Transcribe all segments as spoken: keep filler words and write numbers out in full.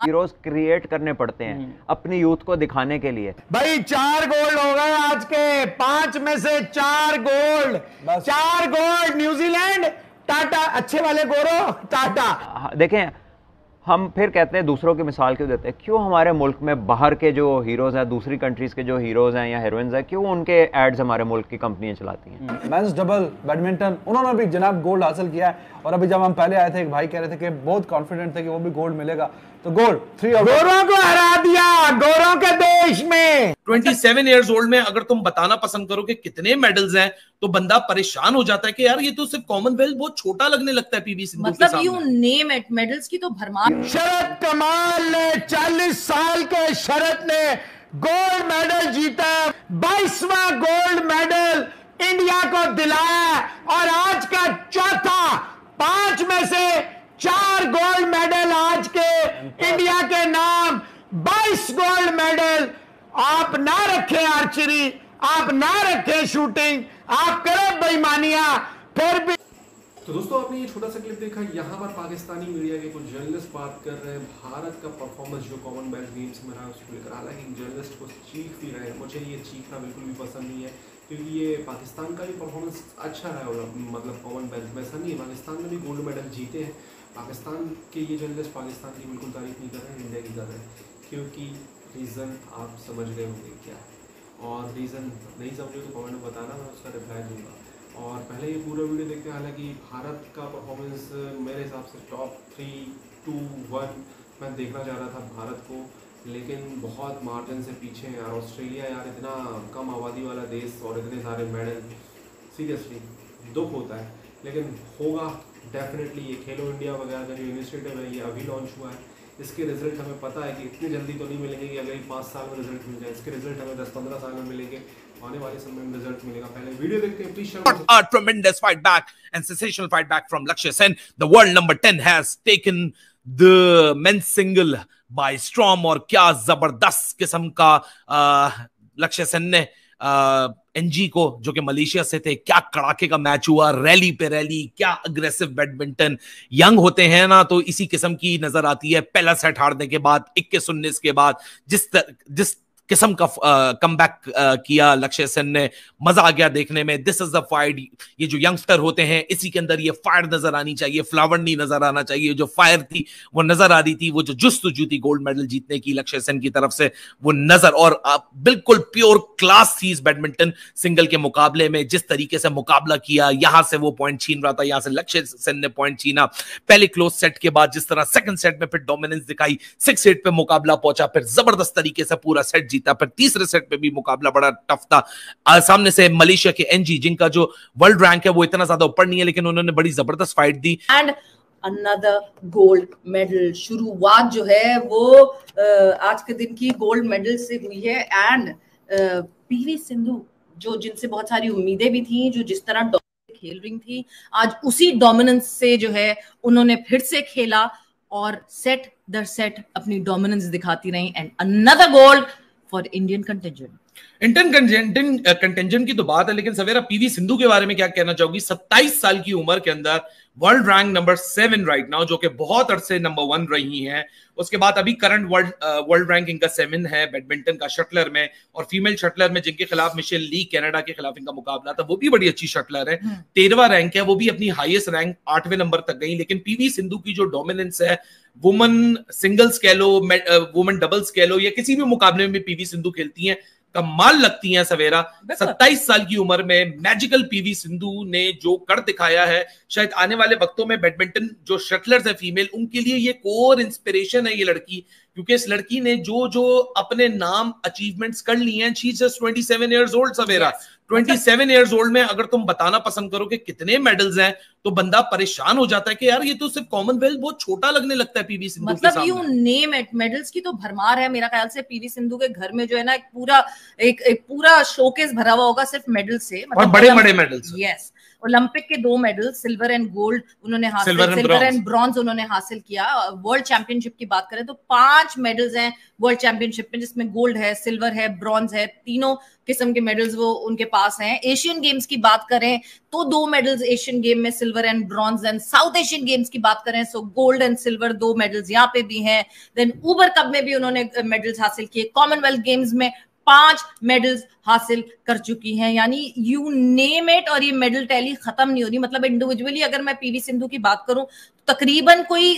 Heroes create करने पड़ते हैं अपनी यूथ को दिखाने के लिए। भाई चार गोल्ड हो गए आज के, पांच में से चार गोल्ड, चार गोल्ड। न्यूजीलैंड टाटा, अच्छे वाले गोरो टाटा। देखें, हम फिर कहते हैं दूसरों की मिसाल क्यों देते हैं, क्यों हमारे मुल्क में बाहर के जो हीरोज हैं, दूसरी कंट्रीज के जो हीरोज हैं या हीरोइंस हैं, क्यों उनके एड्स हमारे मुल्क की कंपनियां चलाती हैं। मेंस डबल बैडमिंटन उन्होंने भी जनाब गोल्ड हासिल किया है, और अभी जब हम पहले आए थे एक भाई कह रहे थे कि बहुत कॉन्फिडेंट थे कि वो भी गोल्ड मिलेगा, तो गोल्ड थ्री गोरों को हरा दिया, गोरों के देश में। सत्ताईस इयर्स ओल्ड में अगर तुम बताना पसंद करो कि कितने मेडल्स हैं तो बंदा परेशान हो जाता है कि यार ये तो सिर्फ कॉमनवेल्थ बहुत छोटा लगने लगता है पीवी सिंधु के सामने। मतलब यू नेम इट, मेडल्स की तो भरमार। शरद कमाल ने चालीस साल के शरद ने गोल्ड मेडल जीता, बाईसवां गोल्ड मेडल इंडिया को दिलाया, और आज का चौथा, पांच में से चार गोल्ड मेडल आज के इंडिया के नाम, बाईस गोल्ड मेडल। आप ना रखें आर्चरी, आप ना रखें शूटिंग, आप करें बेईमानियां, फिर भी। तो दोस्तों आपने ये छोटा सा क्लिप देखा, यहाँ पर पाकिस्तानी मीडिया के कुछ जर्नलिस्ट बात कर रहे हैं भारत का परफॉर्मेंस जो कॉमनवेल्थ गेम्स में रहा है उसको लेकर। हालांकि जर्नलिस्ट को चीख भी रहे हैं, मुझे ये चीखना बिल्कुल भी पसंद नहीं है, क्योंकि ये पाकिस्तान का भी परफॉर्मेंस अच्छा रहा है, मतलब कॉमनवेल्थ में ऐसा नहीं है, पाकिस्तान में भी गोल्ड मेडल जीते हैं। पाकिस्तान के ये जर्नलिस्ट पाकिस्तान की बिल्कुल तारीफ नहीं कर रहे हैं, इंडिया की कर रहे हैं, क्योंकि रीज़न आप समझ गए होंगे क्या है, और रीज़न नहीं समझे तो कमेंट में बताना, मैं उसका रिप्लाई दूंगा। और पहले ये पूरा वीडियो देखते हैं। हालांकि भारत का परफॉर्मेंस मेरे हिसाब से टॉप थ्री टू वन मैं देखना चाह रहा था भारत को, लेकिन बहुत मार्जिन से पीछे हैं यार। ऑस्ट्रेलिया यार इतना कम आबादी वाला देश और इतने सारे मेडल, सीरियसली दुख होता है, लेकिन होगा डेफिनेटली। ये खेलो इंडिया वगैरह का जो इनिशिएटिव है ये अभी लॉन्च हुआ है, इसके रिजल्ट हमें पता है कि इतनी जल्दी तो नहीं मिलेंगे कि अगले पाँच साल में रिजल्ट मिल जाए, इसके रिजल्ट हमें दस पंद्रह साल में मिलेंगे, आने वाले समय में रिजल्ट मिलेगा। पहले वीडियो देखते हैं please. A tremendous fight back and sensational fight back from Lakshya Sen. The world number ten has taken the men's single by storm, और क्या जबरदस्त किस्म का लक्ष्य सेन ने एनजी को, जो कि मलेशिया से थे, क्या कड़ाके का मैच हुआ, रैली पे रैली, क्या अग्रेसिव बैडमिंटन। यंग होते हैं ना तो इसी किस्म की नजर आती है। पहला सेट हारने के बाद इक्कीस उन्नीस के बाद जिस तर, जिस किस्म का कमबैक किया लक्ष्य सेन ने, मजा आ गया देखने में। This is the fight. ये जो यंगस्टर होते हैं इसी के अंदर ये फायर नजर आनी चाहिए, फ्लावर नहीं नजर आना चाहिए। जो फायर थी वो नजर आ रही थी, वो जो जुस्तजू थी गोल्ड मेडल जीतने की लक्ष्य सेन की तरफ से वो नजर, और बिल्कुल प्योर क्लास थी इस बैडमिंटन सिंगल के मुकाबले में। जिस तरीके से मुकाबला किया, यहां से वो पॉइंट छीन रहा था, यहां से लक्ष्य सेन ने पॉइंट छीना। पहले क्लोज सेट के बाद जिस तरह सेकंड सेट में फिर डोमिनेंस दिखाई, सिक्स एट पे मुकाबला पहुंचा, फिर जबरदस्त तरीके से पूरा सेट जीता। पर तीसरे सेट पे भी मुकाबला बड़ा टफ था। आ, सामने से मलेशिया के एनजी, जिनका जो वर्ल्ड रैंक है वो इतना ज्यादा ऊपर नहीं है, लेकिन उन्होंने बड़ी जबरदस्त फाइट दी। And another gold medal. शुरुआत जो है वो आज के दिन की गोल्ड मेडल से हुई है। एंड पीवी सिंधु, जो जिनसे बहुत सारी उम्मीदें भी थी, जो जिस तरह खेल रही थी, आज उसी डोमिनेंस से जो है उन्होंने फिर से खेला और सेट दर सेट अपनी डोमिनेंस दिखाती रही। And another gold for Indian contingent. Indian contingent contingent की तो बात है, लेकिन सवेरा पीवी सिंधु के बारे में क्या कहना चाहोगी? सत्ताईस साल की उम्र के अंदर world rank number seven right now, जो कि बहुत अरसे नंबर वन रही हैं। उसके बाद अभी करंट वर्ल्ड वर्ल्ड रैंक इनका सेवन है बैडमिंटन का, शटलर में, और फीमेल शटलर में जिनके खिलाफ मिशेल ली कनाडा के खिलाफ इनका मुकाबला था, वो भी बड़ी अच्छी शटलर है। तेरहवां रैंक है, वो भी अपनी हाईएस्ट रैंक आठवें नंबर तक गई। लेकिन पीवी सिंधु की जो डोमिनेंस है, वुमन सिंगल्स कह लो, वुमन डबल्स कह लो, या किसी भी मुकाबले में पीवी सिंधु खेलती हैं, कमाल लगती हैं सवेरा। सत्ताईस साल की उम्र में मैजिकल पीवी सिंधु ने जो कर दिखाया है, शायद आने वाले वक्तों में बैडमिंटन जो शटलर्स है फीमेल, उनके लिए ये कोर इंस्पिरेशन है ये लड़की, क्योंकि इस लड़की ने जो जो अपने नाम अचीवमेंट्स कर ली हैं। She is just twenty seven years old सवेरा। ट्वेंटी सेवन इयर्स ओल्ड में अगर तुम बताना पसंद करो कि कितने मेडल्स हैं तो बंदा परेशान हो जाता है कि यार ये तो सिर्फ कॉमनवेल्थ बहुत छोटा लगने लगता है पीवी सिंधु के सामने। मतलब यू नेम इट, मेडल्स की तो भरमार है। मेरा ख्याल से पीवी सिंधु के घर में जो है ना एक पूरा एक, एक पूरा शोकेस भरा हुआ होगा सिर्फ मेडल से, मतलब और बड़े बड़े मेडल्स। यस, ओलंपिक के दो मेडल, सिल्वर एंड गोल्ड उन्होंने हासिल, सिल्वर एंड ब्रॉन्ज उन्होंने हासिल किया। वर्ल्ड चैंपियनशिप की बात करें तो पांच मेडल्स हैं वर्ल्ड चैंपियनशिप में, जिसमें गोल्ड है, सिल्वर है, ब्रॉन्ज है, तीनों किस्म के मेडल्स वो उनके पास हैं। एशियन गेम्स की बात करें तो दो मेडल्स एशियन गेम में, silver and bronze. And South Asian games की बात करें सो गोल्ड एंड सिल्वर दो मेडल्स यहाँ पे भी हैं। देन ऊबर कप में भी उन्होंने मेडल्स हासिल किए। कॉमनवेल्थ गेम्स में पांच मेडल्स हासिल कर चुकी हैं। यानी यू नेम इट, और ये मेडल टैली खत्म नहीं हो रही। मतलब इंडिविजुअली अगर मैं पीवी सिंधु की बात करूं तो तकरीबन कोई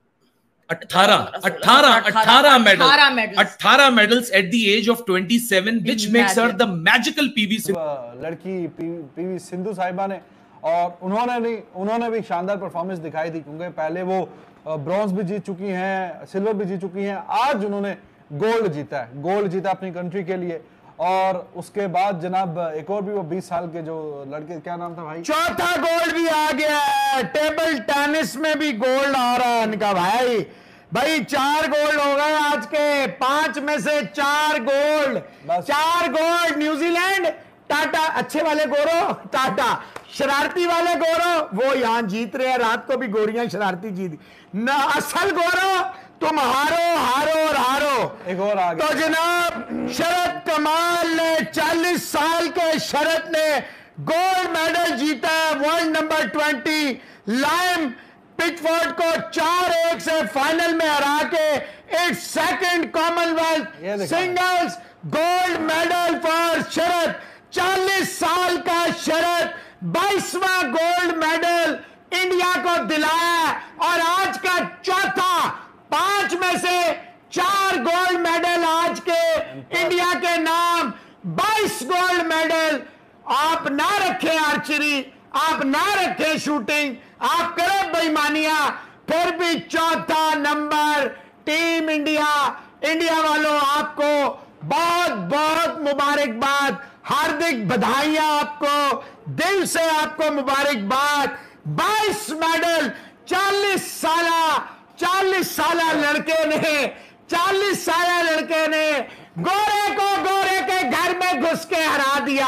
अठारह अठारह अठारह मेडल अठारह medals at the age of सत्ताईस, which makes her the magical PV Sindhu. लड़की पीवी सिंधु साहिबा ने, और उन्होंने नहीं उन्होंने भी शानदार परफॉर्मेंस दिखाई थी, क्योंकि पहले वो ब्रॉन्ज भी जीत चुकी हैं, सिल्वर भी जीत चुकी हैं, आज उन्होंने गोल्ड जीता है, गोल्ड जीता अपनी कंट्री के लिए। और उसके बाद जनाब एक और भी वो बीस साल के जो लड़के, क्या नाम था भाई, चौथा गोल्ड भी आ गया है। टेबल टेनिस में भी गोल्ड आ रहा है इनका भाई। भाई चार गोल्ड हो गए आज के, पांच में से चार गोल्ड, चार गोल्ड। न्यूजीलैंड टाटा, अच्छे वाले गोरो टाटा, शरारती वाले गोरो वो यहां जीत रहे हैं। रात को भी गोरियां शरारती जीत ना, असल गोरो तुम हारो हारो और हारो। एक और आ गया तो जनाब शरद कमाल ने, चालीस साल के शरद ने गोल्ड मेडल जीता है world number twenty. Liam Pitchford को चार एक से फाइनल में हरा के एक second Commonwealth singles gold medal for Sharath. चालीस साल का शरद बाईसवां गोल्ड मेडल इंडिया को दिलाया, और आज का चौथा, पांच में से चार गोल्ड मेडल आज के इंडिया के नाम, बाईस गोल्ड मेडल। आप ना रखें आर्चरी, आप ना रखें शूटिंग, आप करें बेईमानियां, फिर भी चौथा नंबर टीम इंडिया। इंडिया वालों आपको बहुत बहुत मुबारकबाद, हार्दिक बधाइयां आपको, दिल से आपको मुबारकबाद। बाईस मेडल चालीस साला चालीस साला लड़के ने चालीस साला लड़के ने गोरे को गोरे के घर में घुस के हरा दिया।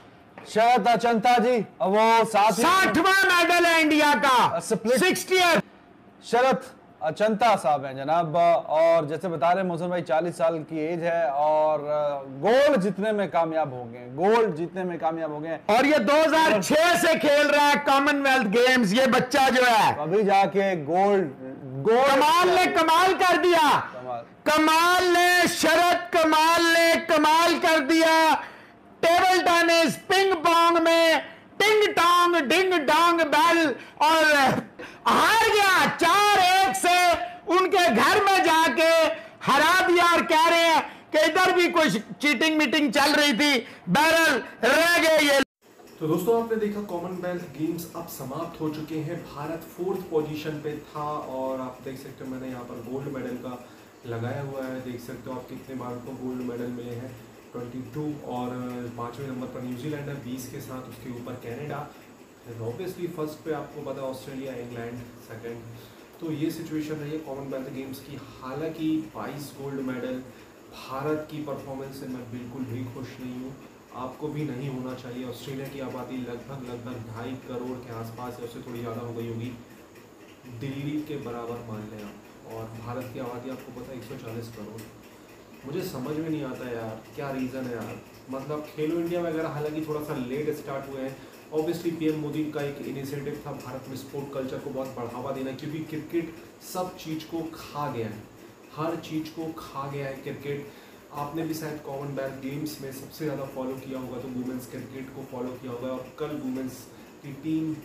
शरद अचंता जी, वो साठवां मेडल है इंडिया का, सिक्सटियथ। शरद अचंता साहब हैं जनाब, और जैसे बता रहे मोहसिन भाई चालीस साल की एज है और गोल्ड जीतने में कामयाब हो गए, गोल्ड जीतने में कामयाब हो गए। और ये दो हज़ार छह से खेल रहा है कॉमनवेल्थ गेम्स ये बच्चा जो है, अभी जाके गोल्ड गोल्ड कमाल ने कमाल कर दिया, कमाल कमाल ने शरद कमाल ने कमाल कर दिया। टेबल टेनिस पिंग पोंग में टिंग टोंग डिंग डोंग बेल, और हार गया चार एक से, उनके घर में जाके हरा दिया। और कह रहे हैं कि इधर भी कुछ चीटिंग मीटिंग चल रही थी, बहरहाल रह गए ये। तो दोस्तों आपने देखा कॉमनवेल्थ गेम्स अब समाप्त हो चुके हैं। भारत फोर्थ पोजीशन पे था, और आप देख सकते हो मैंने यहाँ पर गोल्ड मेडल का लगाया हुआ है, देख सकते हो आप कितने बार को गोल्ड मेडल मिले हैं, बाईस। और पाँचवें नंबर पर न्यूजीलैंड है बीस के साथ, उसके ऊपर कनाडा, ऑब्वियसली फर्स्ट पे आपको पता ऑस्ट्रेलिया, इंग्लैंड सेकंड। तो ये सिचुएशन रही है कॉमनवेल्थ गेम्स की। हालांकि बाईस गोल्ड मेडल, भारत की परफॉर्मेंस से मैं बिल्कुल भी खुश नहीं हूँ, आपको भी नहीं होना चाहिए। ऑस्ट्रेलिया की आबादी लगभग लगभग ढाई करोड़ के आसपास है, उससे थोड़ी ज़्यादा हो गई होगी, दिल्ली के बराबर मान लें आप, और भारत की आबादी आपको पता है एक सौ चालीस करोड़। मुझे समझ में नहीं आता यार क्या रीज़न है यार, मतलब खेलो इंडिया वगैरह हालांकि थोड़ा सा लेट स्टार्ट हुए हैं। ऑब्वियसली पीएम मोदी का एक इनिशिएटिव था भारत में स्पोर्ट कल्चर को बहुत बढ़ावा देना, क्योंकि क्रिकेट सब चीज़ को खा गया है, हर चीज़ को खा गया है क्रिकेट। आपने भी शायद कॉमनवेल्थ गेम्स में सबसे ज़्यादा फॉलो किया होगा तो वुमेंस क्रिकेट को फॉलो किया होगा, और कल वुमेंस की टीम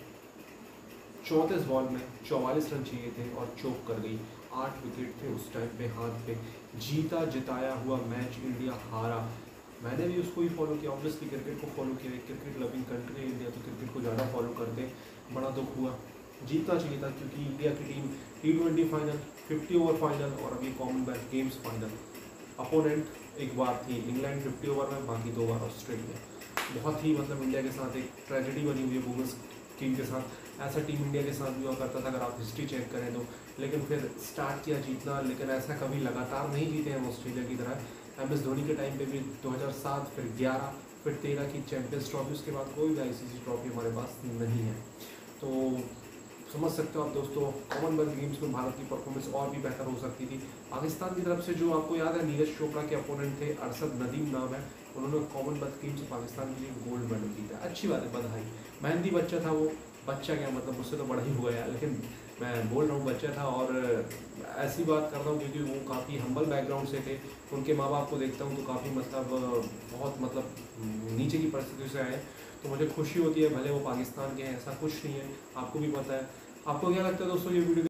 चौंतीस बॉल में चौवालीस रन चाहिए थे और चोक कर गई, आठ विकेट थे उस टाइम पे हाथ पे, जीता जिताया हुआ मैच इंडिया हारा। मैंने भी उसको ही फॉलो किया, ऑब्वियसली क्रिकेट को फॉलो किया, क्रिकेट लविंग कंट्री है इंडिया, तो क्रिकेट को ज़्यादा फॉलो करते, बड़ा दुख हुआ। जीतना चाहिए था क्योंकि इंडिया की team T twenty final, fifty over final और अभी कॉमनवेल्थ गेम्स फाइनल। अपोनेंट एक बार थी इंग्लैंड फिफ्टी ओवर में, बाकी दो बार ऑस्ट्रेलिया। बहुत ही मतलब इंडिया के साथ एक ट्रेजेडी बनी हुई है वुमेंस टीम के साथ, ऐसा टीम इंडिया के साथ भी हुआ करता था अगर आप हिस्ट्री चेक करें तो। लेकिन फिर स्टार्ट किया जीतना, लेकिन ऐसा कभी लगातार नहीं जीते हैं ऑस्ट्रेलिया की तरह। एम एस धोनी के टाइम पे भी दो हज़ार सात, फिर ग्यारह, फिर तेरह की चैंपियंस ट्रॉफी, उसके बाद कोई भी आईसीसी ट्रॉफी हमारे पास नहीं है। तो समझ सकते हो आप दोस्तों, कॉमनवेल्थ गेम्स में भारत की परफॉर्मेंस और भी बेहतर हो सकती थी। पाकिस्तान की तरफ से जो आपको याद है नीरज चोपड़ा के अपोनेंट थे, अरशद नदीम नाम है, उन्होंने कॉमनवेल्थ गेम्स में पाकिस्तान के लिए गोल्ड मेडल जीता। अच्छी बात है, बधाई। मेहंदी बच्चा था वो, बच्चा क्या मतलब मुझसे तो बड़ा ही हुआ यार, लेकिन मैं बोल रहा हूँ बच्चा था। और ऐसी बात कर रहा हूँ क्योंकि वो काफ़ी हम्बल बैकग्राउंड से थे, उनके माँ बाप को देखता हूँ तो काफ़ी मतलब बहुत मतलब नीचे की परिस्थितियों से आए, तो मुझे खुशी होती है। भले वो पाकिस्तान के हैं, ऐसा कुछ नहीं है, आपको भी पता है। आपको क्या लगता है दोस्तों ये वीडियो